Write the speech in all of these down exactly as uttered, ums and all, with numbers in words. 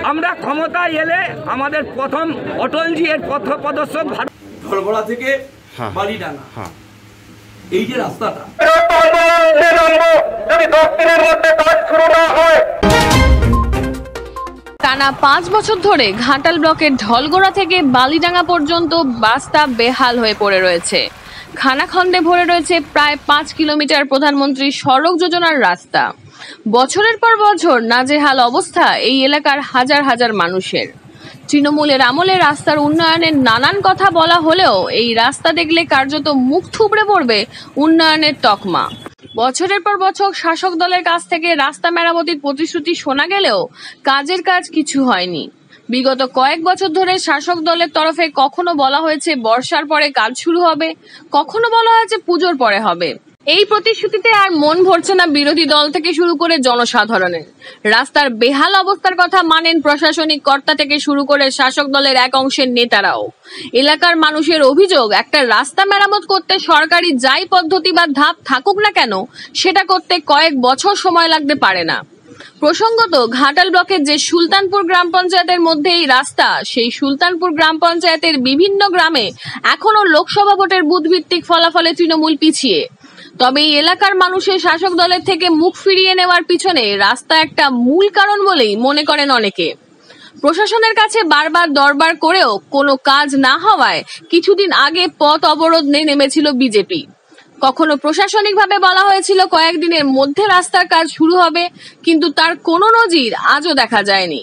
আমরা ক্ষমতায় এলে আমাদের প্রথম অটলজি এর পথ প্রদর্শক ঢলগড়া থেকে বালিডাঙ্গা এই যে রাস্তাটা টানা পাঁচ বছর ধরে ঘাটাল ব্লকের ঢলগড়া থেকে বালিডাঙ্গা পর্যন্ত রাস্তা বেহাল হয়ে পড়ে রয়েছে। খানাখন্দে ভরে রয়েছে প্রায় পাঁচ কিলোমিটার প্রধানমন্ত্রী সড়ক যোজনার রাস্তা। বছরের পর বছর নাজেহাল অবস্থা এই এলাকার হাজার হাজার মানুষের। তৃণমূলের আমলে রাস্তার উন্নয়নের নানান কথা বলা হলেও এই রাস্তা দেখলে কার্যত মুখ থুবড়ে পড়বে উন্নয়নের তকমা। বছরের পর বছর শাসক দলের কাছ থেকে রাস্তা মেরামতির প্রতিশ্রুতি শোনা গেলেও কাজের কাজ কিছু হয়নি। বিগত কয়েক বছর ধরে শাসক দলের তরফে কখনো বলা হয়েছে বর্ষার পরে কাজ শুরু হবে, কখনো বলা হয়েছে পুজোর পরে হবে। এই প্রতিশ্রুতিতে আর মন ভরছে না বিরোধী দল থেকে শুরু করে জনসাধারণের। রাস্তার বেহাল অবস্থার কথা মানেন প্রশাসনিক কর্তা থেকে শুরু করে শাসক দলের এক অংশের নেতারাও। এলাকার মানুষের অভিযোগ, একটা রাস্তা মেরামত করতে সরকারি যাই পদ্ধতি বা ধাপ থাকুক না কেন, সেটা করতে কয়েক বছর সময় লাগতে পারে না। প্রসঙ্গত, ঘাটাল ব্লকের যে সুলতানপুর গ্রাম পঞ্চায়েতের মধ্যে এই রাস্তা, সেই সুলতানপুর গ্রাম পঞ্চায়েতের বিভিন্ন গ্রামে এখনো লোকসভা ভোটের বুথ ভিত্তিক ফলাফলে তৃণমূল পিছিয়ে। তবে এই এলাকার মানুষের শাসক দলের থেকে মুখ ফিরিয়ে নেওয়ার পিছনে রাস্তা একটা মূল কারণ বলেই মনে করেন অনেকে। প্রশাসনের কাছে বারবার দরবার করেও কোনো কাজ না হওয়ায় কিছুদিন আগে পথ অবরোধ নিয়ে নেমেছিল বিজেপি। কখনো প্রশাসনিকভাবে বলা হয়েছিল কয়েকদিনের মধ্যে রাস্তার কাজ শুরু হবে, কিন্তু তার কোনো নজির আজও দেখা যায়নি।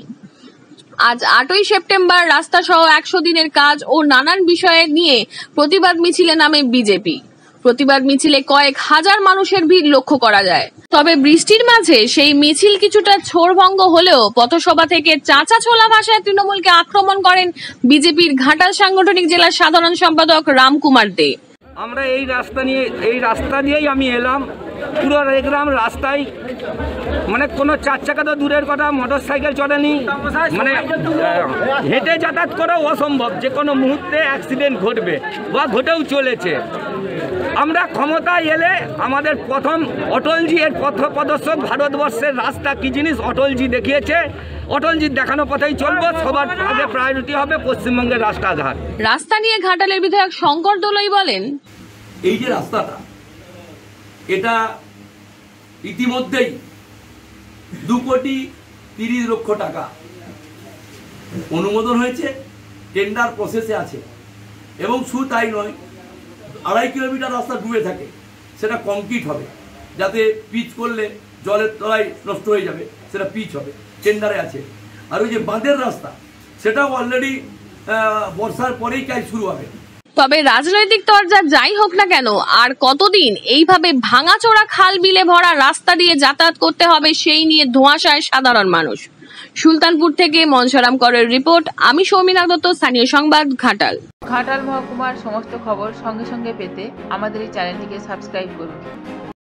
আজ আটই সেপ্টেম্বর রাস্তা সহ একশো দিনের কাজ ও নানান বিষয়ে নিয়ে প্রতিবাদ মিছিলে নামে বিজেপি। প্রতিবাদ মিছিলে কয়েক হাজার মানুষের ভিড় লক্ষ্য করা যায়। তবে বৃষ্টির মাঝে সেই মিছিল কিছুটা ছোড়ভঙ্গ হলেও পথসভা থেকে চাঁচা ছোলা ভাষায় তৃণমূলকে আক্রমণ করেন বিজেপির ঘাটাল সাংগঠনিক জেলার সাধারণ সম্পাদক রামকুমার দে। আমরা এই রাস্তা নিয়ে এই রাস্তা দিয়েই আমি এলাম। পুরো দেখলাম রাস্তায় মানে কোনো চার চাকা তো দূরের কথা, মোটর সাইকেল চলেনি, মানে হেঁটে যাতায়াত করা অসম্ভব। যে কোনো মুহূর্তে অ্যাক্সিডেন্ট ঘটবে বা ঘটেও চলেছে। আমরা ক্ষমতায় এলে আমাদের প্রথম অটলজি এর পথ প্রদর্শক ভারতবর্ষের রাস্তা কি জিনিস অটলজি দেখিয়েছে। অটলজির দেখানো পথেই চলবো। সবার আগে প্রায়োরিটি হবে পশ্চিমবঙ্গের রাস্তাঘাট। রাস্তা নিয়ে ঘাটালের বিধায়ক শঙ্কর দোলই বলেন, এই যে রাস্তাটা, এটা ইতিমধ্যেই দু কোটি তিরিশ লক্ষ টাকা অনুমোদন হয়েছে, টেন্ডার প্রসেসে আছে। এবং শুধু তাই নয়, আড়াই কিলোমিটার রাস্তা ডুবে থাকে, সেটা কংক্রিট হবে, যাতে পিচ করলে জলের তলায় নষ্ট হয়ে যাবে, সেটা পিচ হবে, টেন্ডারে আছে। আর ওই যে বাঁধের রাস্তা, সেটাও অলরেডি বর্ষার পরেই কাজ শুরু হবে। তবে রাজনৈতিক তরজা যাই হোক না কেন, আর কতদিন এইভাবে ভাঙাচোরা খাল বিলে ভরা রাস্তা দিয়ে যাতায়াত করতে হবে সেই নিয়ে ধোঁয়াশায় সাধারণ মানুষ। সুলতানপুর থেকে মনসারাম করের রিপোর্ট, আমি সৌমিনা দত্ত, স্থানীয় সংবাদ, ঘাটাল। ঘাটাল মহকুমার সমস্ত খবর সঙ্গে সঙ্গে পেতে আমাদের এই চ্যানেলটিকে সাবস্ক্রাইব করুন।